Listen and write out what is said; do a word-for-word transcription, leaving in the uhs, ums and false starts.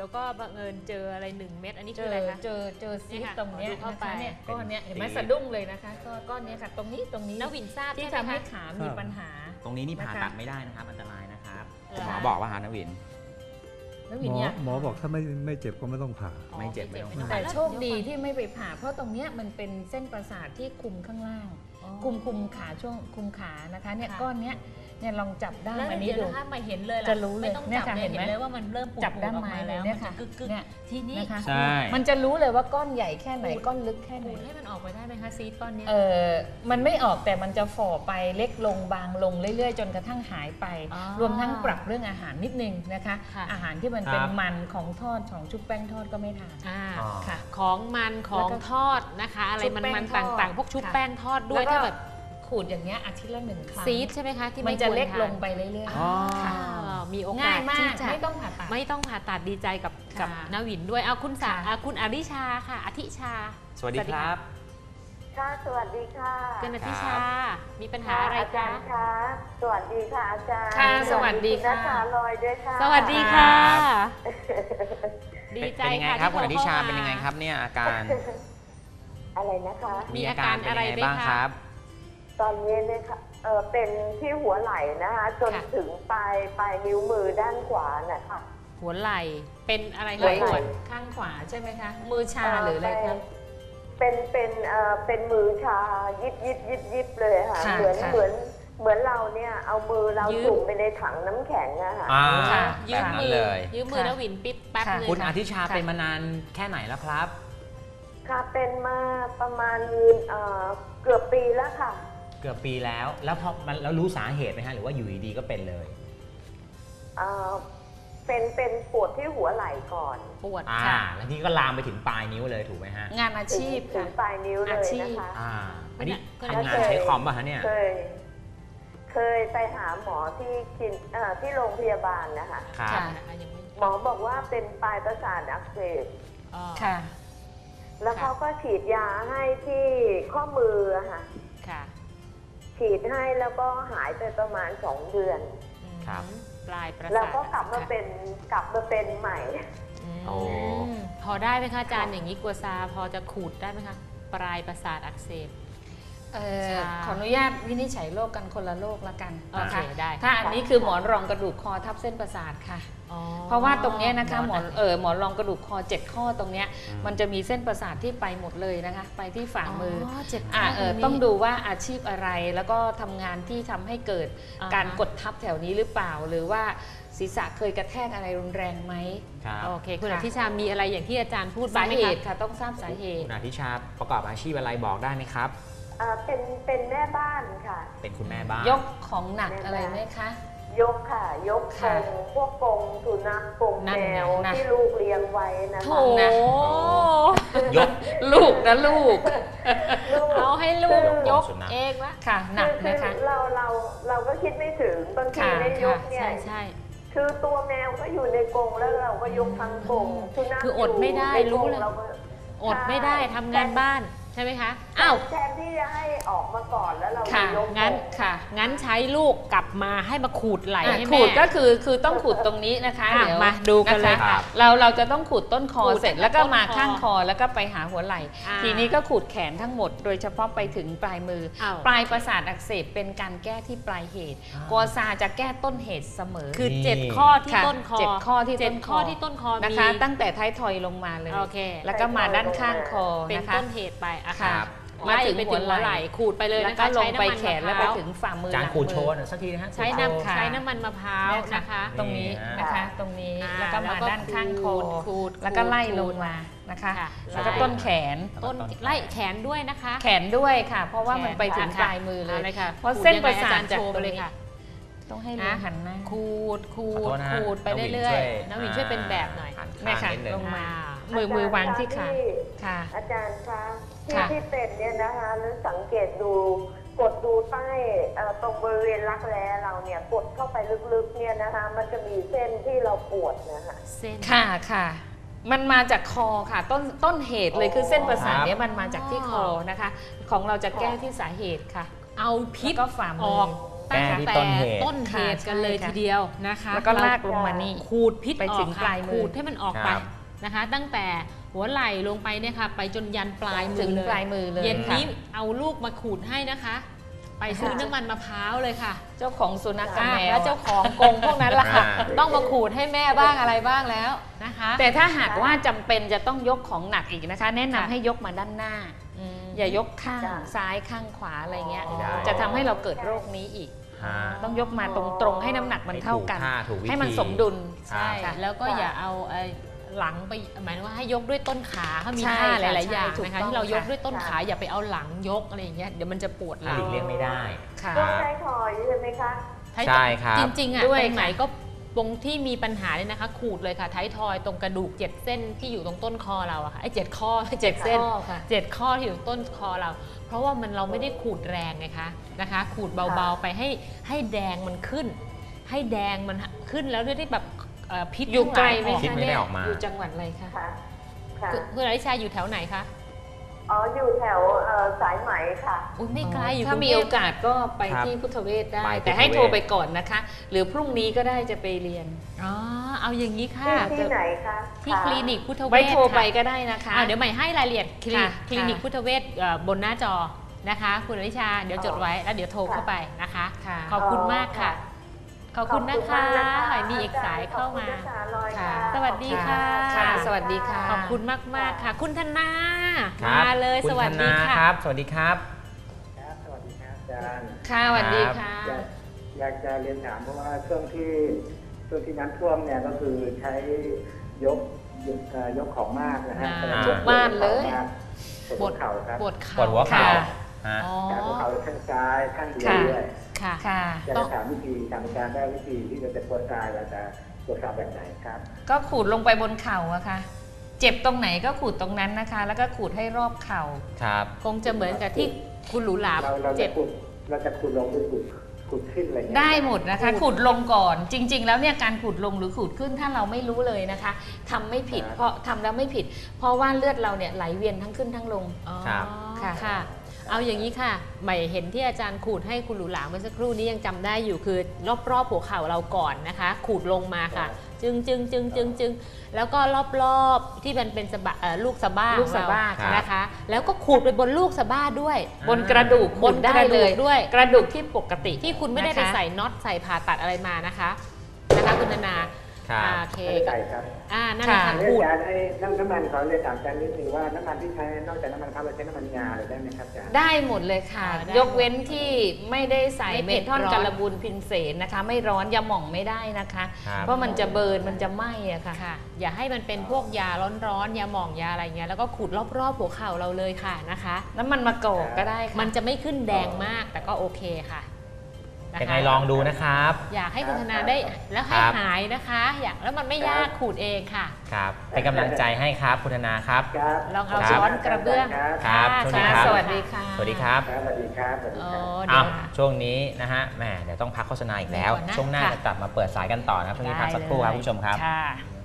แล้วก็บังเอิญเจออะไรหนึ่งเม็ดอันนี้คืออะไรคะเจอเจอซีสตรงนี้นะคะเนี่ยก้อนเนี้ยเห็นไหมซีสสะดุ้งเลยนะคะก็ก้อนเนี้ยค่ะตรงนี้ตรงนี้นวินทราบที่ใช่ไหมทำให้คะขามีปัญหาตรงนี้นี่ผ่านะคะตัดไม่ได้นะครับอันตรายนะครับเหรอหมอบอกว่าฮะนวินแล้วหวิมนอเนี่ยหมอบอกถ้าไม่ไม่เจ็บก็ไม่ต้องผ่าไม่เจ็บไม่ต้องผ่าแต่โชคดีที่ไม่ไปผ่าเพราะตรงเนี้ยมันเป็นเส้นประสาทที่คุมข้างล่าง คุมคุมขาช่วงคุมขานะคะเนี่ยก้อนเนี้ยเนี่ยลองจับด้ามแล้วอันนี้เดี๋ยวดูนะคะมาเห็นเลยล่จะรู้เลยไม่ต้องเนี่ยจับค่ะเลยเห็นเห็ไหมนเลยว่ามันเริ่มปูดจับด้านออกในมาเลยแล้วเนี่มันยจะค่ะกึกกึกเนี่ยทีนี้นะคะใช่มันจะรู้เลยว่าก้อนใหญ่แค่ไหนก้อนลึกแค่ไหนขูดให้มันออกไปได้ไหมคะซีดก้อนเนี้ยเออมันไม่ออกแต่มันจะฝ่อไปเล็กลงบางลงเรื่อยๆ จนกระทั่งหายไปอ๋อรวมทั้งปรับเรื่องอาหารนิดนึงนะคะค่ะอาหารที่มันเป็นครับมันของทอดของชุบแป้งทอดก็ไม่ทานอ่าอ๋อค่ะของมันของแล้วก็ทอดนะคะ อะไรชุบมันแป้งมันทอดต่างๆ พวกชุบค่ะแป้งทอดด้วยแล้วก็ถ้าแบบขูดอย่างเงี้ยอาทิตย์ละหนึ่งครั้งซีดใช่ไหมคะที่มันไจะควรเล็กทานลงไปเรื่อยอ๋อๆค่ะอ่ามีโอกาง่าสยมาที่กจะไม่ต้องผ่าตัดไม่ต้องผ่าตัดดีใจกับค่ะกับนวินด้วยเอาคุณสาค่ะอ่าคุณอริชาค่ะอธิชาสวัสดีครับค่ะสวัสดีค่ะคุณอธิครัชาบมีปัญหาอะไรอาจาคะรย์คะสวัสดีค่ะอาจารย์ค่ะสวัสดีค่ะณนัทธาลอยด้วยค่ะสวัสดีค่ะ ดีเป็นใจเป็นยังไงค่ะครับที่คุณอธิชาโทรเป็นยังไงครับเนี่ยอาการอะไรนะคะมีอาการอะไรเป็นยังไงบ้างไหมคะครับตอนนี้เนี่ยค่ะเออเป็นที่หัวไหล่นะคะ จนค่ะถึงปลายปลายนิ้วมือด้านขวานะคะหัวไหล่เป็นอะไรไหล่คะปวดข้างขวาใช่ไหมคะ มือชาหรืออะไรคะเป็นเป็นเออเป็นมือชายิบยิบยิบยิบเลยค่ะค่ะเหมือนค่ะเหมือนเหมือนเราเนี่ยเอามือเรายืมจุ่มไปในถังน้ำแข็งอะค่ะอ่าค่ะยืแบบมนั้นมือเลยยืมมือค่ะนวินปิ๊บแป๊บค่ะนึงคุณอธิชาค่ะเป็นมานานแค่ไหนแล้วครับค่ะเป็นมาประมาณเอ่อเกือบปีแล้วค่ะเกือบปีแล้ว แล้วพอมันแล้วรู้สาเหตุไหมฮะหรือว่าอยู่ดีๆก็เป็นเลยเอ่อเป็นเป็นปวดที่หัวไหล่ก่อนปวดอ่าค่ะแล้วนี่ก็ลามไปถึงปลายนิ้วเลยถูกไหมฮะงานอาชีพถึค่ะงปลายนิ้วเลอาย ชีพนะคะอ่าอันนี้คุณทำงานเคยใช้คอมป่ะฮะเนี่ยเคย เคยไปหาหมอที่คลินเอ่อที่โรงพยาบาลนะคะครับค่ะอ่ะยังไม่หมอบอกว่าเป็นปลายประสาทอักเสบอ๋อค่ะแล้วค่ะเขาก็ฉีดยาให้ที่ข้อมืออะค่ะค่ะฉีดให้แล้วก็หายไปประมาณสองเดือนอืมครับปลายประสาทแล้วก็กลับมาค่ะเป็นกลับมาเป็นใหม่อืมโอ้พอได้ไหมคะอาจารย์อย่างนี้กัวซาพอจะขูดได้ไหมคะปลายประสาทอักเสบเอ่อชาขออนุญาตวินิจฉัยโรคกันคนละโรคละกันโอเคนะะได้ถ้าอันนี้คือหมอนรองกระดูกคอทับเส้นประสาทค่ะอ๋อเพราะว่าตรงเนี้ยนะคะหมอนอักเออหมอนรองกระดูกคอเจ็ดข้อตรงเนี้ยอืมมันจะมีเส้นประสาทที่ไปหมดเลยนะคะ ไปที่ฝ่ามืออเจ็บอ่าข้างเออนี้ต้องดูว่าอาชีพอะไรแล้วก็ทำงานที่ทำให้เกิดอ่าฮะการกดทับแถวนี้หรือเปล่า หรือว่าศีรษะเคยกระแทกอะไรรุนแรงไหมครับโอเคคุณอค่ะธิชามีอะไรอย่างที่อาจารย์พูดบ้าสางไหมเหคะตุค่ะต้องทราบสาเหคุตุณอธิชาประกอบอาชีพอะไรบอกได้ไหมครับอ่าเป็นเป็นแม่บ้านค่ะเป็นคุณแม่บ้านยกของหนักอะไรไหมคะยกค่ะ ยกกค่ะรงพวกกรงสุนัขกรงนั่นแมไงวนะที่ลูกเลี้ยงไว้นะโถคะยกลูกนะลูกลูกเอาให้ลูกยกสุนัขเองละค่ะหนักคือนะคะคือเราเราเราก็คิดไม่ถึงบางทีค่ะได้ยกค่ะเนี่ยใช่ใช่คือตัวแมวก็อยู่ในกรงแล้วเราก็ยกทั้งกรงสุนัขคืออดไม่ได้ยู่ในกงรู้เลยเราก็อดไม่ได้ทำงานบ้านใช่ไหมคะอ้าวแทนที่จะให้ออกมาก่อนแล้วเราค่ะยกงั้นกรงค่ะงั้นใช้ลูกกลับมาให้มาขูดไหล่อ่ะให้ขูแม่ดก็คือคือต้องขูดตรงนี้นะคะอ่ะเดี๋ยวมาดูกันเลยะค่ะเราเราจะต้องขูดต้นคอขูดเสร็จตั้งแต่แล้วก็มาต้นคอข้างคอแล้วก็ไปหาหัวไหล่อ่าทีนี้ก็ขูดแขนทั้งหมด โดยเฉพาะไปถึงปลายมืออ้าวปลายประสาทอักเสบเป็นการแก้ที่ปลายเหตุกัวซาจะแก้ต้นเหตุเสมอคือนี่เจ็ดข้อที่ค่ะต้นคอเจ็ดข้อที่เจ็ต้ดนคข้ออที่ต้นคอนะคะมีตั้งแต่ท้ายทอยลงมาเลยโอเคแล้วก็มาด้านข้างคอเป็นนะคะต้นเหตุไปอะค่ะค่ะมาไล่ถึงไปหัถึวงไหหัวไหล่ล่ขูดไปเลยแล้วนะก็คะลใช้งไปน้ำมันแขนมะแล้วพไปร้าวถึงฝ่ามือจานหลังขูดโชมืว์อหน่อยสักทีนะฮะใช้ขูดโชว์น้ำใช้น้ำมันมะพร้าวเนี่ยค่ะนะคะตรงนี้นี่ฮะนะคะ ตรงนี้อ่าแล้วก็มาแล้วก็ด้านข้างคอขูดขูดแล้วก็ไล่ขูดลงมานะคะค่ะแล้วก็ไล่ต้นแขนต้นไล่แขนด้วยนะคะแขนด้วยค่ะ เพราะว่ามันไปถึงค่ะปลายมือเลยะไรค่ะเพราะเส้นประสาทขูดยังไงอจย์จากโชว์ตไปรงเลยนี้ค่ะต้องให้นะลูกหันหน้าขูดขูขอโทดษนะฮะขูดไปน้องหวินเรื่อยช่วยๆน้องหวินช่วยเป็นแบบหน่อยหันเนี่ยข้างค่ะนิดนึงลงมาอ่ามือมือวางที่ขาที่ค่ะอาจารย์คะที่ค่ะที่เป็นเนี่ยนะคะแล้วสังเกตดูกดดูใต้เอ่อตรงบริเวณรักแร้เราเนี่ยกดเข้าไปลึกๆเนี่ยนะคะ มันจะมีเส้นที่เราปวดนะคะเส้นค่ะค่ะ มันมาจากคอค่ะ ต้นต้นเหตุเลยคือเส้นประสาทครับเนี้ยมันมาจากที่คอนะคะ ของเราจะแก้ที่สาเหตุค่ะเอาพิษแล้วก็ฝ่าอมืออกทแก้ตั้งที่แต่ต้นเหตุต้นเหตุกันเลยค่ะทีเดียวนะคะแล้วก็ลากลงมานี่ขูดพิษไปอถึอกงค่ะปลายมือขูดให้มันออกไปครับนะคะ ตั้งแต่หัวไหล่ลงไปเนี่ยค่ะ ไปจนยันปลายมืถึองเลยปลายมือเลยเย็นค่ะนี้เอาลูกมาขูดให้นะคะ ไปซื้อน้ำมันมะพร้าวเลยค่ะเจ้าของสุนัขกับอ่าแมวแล้วเจ้าของกรงพวกนั้นล่ะค่ะอ่าต้องมาขูดให้แม่บ้างอะไรบ้างแล้วนะคะแต่ถ้าหากว่าจำเป็นจะต้องยกของหนักอีกนะคะ แนะนำค่ะให้ยกมาด้านหน้าอืมอย่ายกข้างจ้ะซ้ายข้างขวาอะไรเงี้ยไม่ได้จะทำให้เราเกิดโรคนี้อีกฮะต้องยกมาตรงๆให้น้ำหนักมันเท่ากันให้ถูกท่าถูกวิธีให้มันสมดุลใช่ค่ะแล้วก็อย่าเอาไอ้หลังไปหมายถึงว่าให้ยกด้วยต้นขาเขามีใช่ท่าหค่ะลาย ๆ อย่างใช่ถูกนะคะต้องที่เรายกค่ะด้วยต้นขาอย่าไปเอาหลังยกอะไรอย่างเงี้ยเดี๋ยวมันจะปวดหหลังลีกเลี่ยงไม่ได้ค่ะต้องใช้ถอยใช่ไหมคะท้ายใช่ครับจริง ๆ อ่ะด้วยตรงไหนค่ะก็ตรงที่มีปัญหาเนี่ยนะคะ ขูดเลยค่ะท้ายทอยตรงกระดูกเจ็ดเส้นที่อยู่ตรงต้นคอเราอะค่ะไอ้เจ็ดข้อเจ็ดเส้นข้อค่ะเจ็ดข้อที่อยู่ต้นคอเรา เพราะว่ามันเราไม่ได้ขูดแรงไงคะนะคะ ขูดเบาค่ะๆไปให้ให้แดงมันขึ้น ให้แดงมันขึ้นแล้วด้วยที่แบบเอ่อพิษอยู่ไกลไหมทั้งหายออกพิษไม่ได้ออกมาอยู่จังหวัดอะไรคะค่ะ ค่ะคือคุณอริชาอยู่แถวไหนคะอ๋อ อยู่แถวเอ่อสายไหมค่ะอุ้ยไม่ไกลอยู่ถ้ากรุงมีเทพโอกาสก็ไปครับที่พุทธเวชได้ไปแต่ให้พุทธเวชโทรไปก่อนนะคะ หรือพรุ่งนี้ก็ได้จะไปเรียนอ๋อเอาอย่างนี้ค่ะที่ที่ไหนคะที่คลินิกพุทธเวไว้ชโทรไปค่ะก็ได้นะคะอ่าเดี๋ยวใหม่ให้รายละเอียดคลินิกค่ะคลินิกค่ะพุทธเวชเอ่อบนหน้าจอนะคะ คุณอริชาเดี๋ยวจดไว้แล้วเดี๋ยวโทรเข้าไปนะคะค่ะขอบคุณมากค่ะ ขอบคุณนะคะขอบณมากมีอีกสายเข้ามาขอบคุณนะคะลอยค่ะค่ะสวัสดีค่ะค่ะ สวัสดีค่ะขอบคุณมากมากๆค่ะ คุณธนาครับมาเลยคุณสวัสธดีนาค่ะครับ สวัสดีครับครับสวัสดีครับอาจารย์ค่ะสวัสดีค่ะอยากอยากจะเรียนถามเพราะว่าช่วงที่ช่วงที่น้ำท่วมเนี่ยก็คือใช้ยกยกเอ่อยกของมากนะฮะอ่าแต่ทุกบ้านเลยปวดหัวเข่าครับปวดเข่าปวดหัวเข่าค่ะฮะอ๋อแต่หัวเข่าข้างซ้ายข้างเดียวค่ะด้วยค่ะค่ะอยากจะถามวิธีถามอาจารย์ได้วิธีที่จะเป็นปวดซ้ายเราจะปวดเข่าแบบไหนครับก็ขูดลงไปบนเข่าอะค่ะ เจ็บตรงไหนก็ขูดตรงนั้นนะคะ แล้วก็ขูดให้รอบเข่าครับคงจะเหมือนกับที่คุณหรูหราเราเราเจ็จะบขุดเราจะขุดลงหรือขุดขุดขึ้นอะไรอย่างเงี้ยได้หมดนะคะ ขูดลงก่อน จริง ๆ แล้วเนี่ยการขูดลงหรือขูดขึ้นถ้าเราไม่รู้เลยนะคะทำไม่ผิด เพราะทำแล้วไม่ผิด เพราะว่าเลือดเราเนี่ยไหลเวียนทั้งขึ้นทั้งลงอ๋อครับค่ะค่ะ เอาอย่างนี้ค่ะ ใหม่เห็นที่อาจารย์ขูดให้คุณหรูหราเมื่อสักครู่นี้ยังจำได้อยู่คือรอบๆหัวเข่าเราก่อนนะคะ ขูดลงมาค่ะ จึงจึงจึงจึงจึงแล้วก็รอบๆที่มันเป็นสะบะเอ่อลูกสะบ้าลูกสะบ้าของเรครับนะคะ แล้วก็ขูดไปบนลูกสะบ้าด้วยบนกระดูกบนได้กระเลดูยกด้วยกระดูกที่ปกติที่คุณไม่ได้ไปนะคะใส่น็อตใส่ผ่าตัดอะไรมานะคะนะคะคุณธนาครับอ่าโอเคไม่ได้ใส่ครับอ่านั่นแหละค่ะค่ะเรียขูกดอาจารย์ให้น้ำน้ำมันขอเรียนถามอาจารย์นิดนึงว่าน้ำมันที่ใช้นอกจากน้ำมันครับเราใช้น้ำมันงาหรือได้ไหมครับอาจารย์ได้หมดเลยค่ะอ่าได้ยกเว้นที่ไม่ได้ใส่ไม่เมเผ็ดทอนร้อนการบูลพินเสนนะคะ ไม่ร้อนยาหม่องไม่ได้นะคะครับเพราะมันจะเบิร์นมันจะไหม้อะค่ะค่ะ อย่าให้มันเป็นพวกยาร้อนๆยาหม่องยาอะไรเงี้ยแล้วก็ขูดรอบๆหัวเข่าเราเลยค่ะนะคะน้ำมันมะกอกก็ได้ค่ะมันจะไม่ขึ้นแดงมากแต่ก็โอเคค่ะนะคะยังไงลองดูนะครับอยากให้คุณธนาได้แล้วให้ครับหายนะคะ อยากแล้วมันไม่ยากขูดเองค่ะครับ เป็นกำลังใจให้ครับ คุณธนาครับครับลองเอาครับช้อนกระเบื้องครับครับะสวัสดีครับสวัสดีค่ะสวัสดีครับครับสวัสดีครับสวัสดีอ๋อครับเดี๋อ้ายว วช่วงนี้นะฮะแหมเดี๋ยวต้องพักโฆษณาอีกแล้วเดี๋ยวก่อนนะช่วงหน้าค่ะจะกลับมาเปิดสายกันต่อนะครับช่วงนี้พักสักครู่ครับคุณผู้ชมครับค่ะ